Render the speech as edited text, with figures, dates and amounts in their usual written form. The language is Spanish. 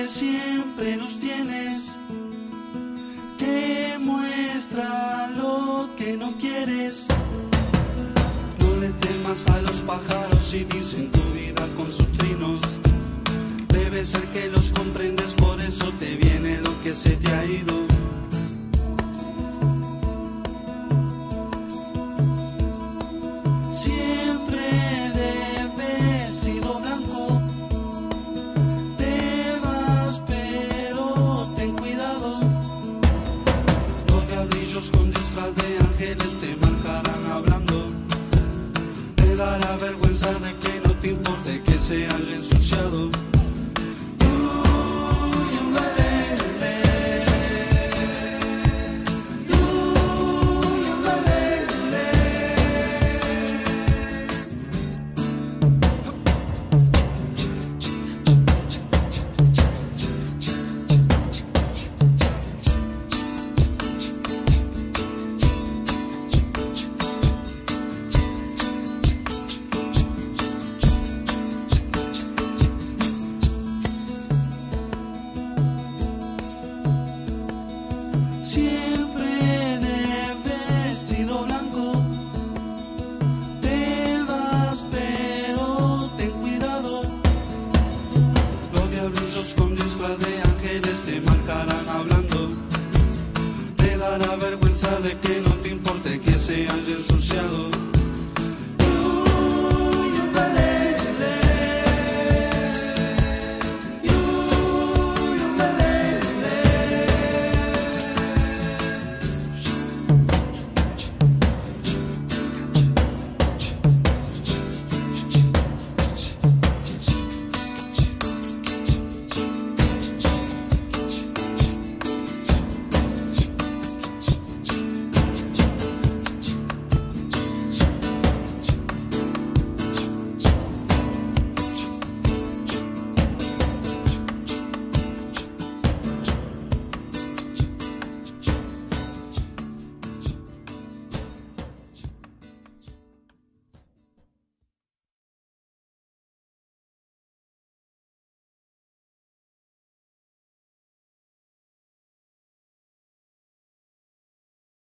siempre los tienes. Te muestra lo que no quieres. No le temas a los pájaros y dicen tu vida con sus trinos. Debe ser que los comprendes, por eso te viene lo que se te ha ido.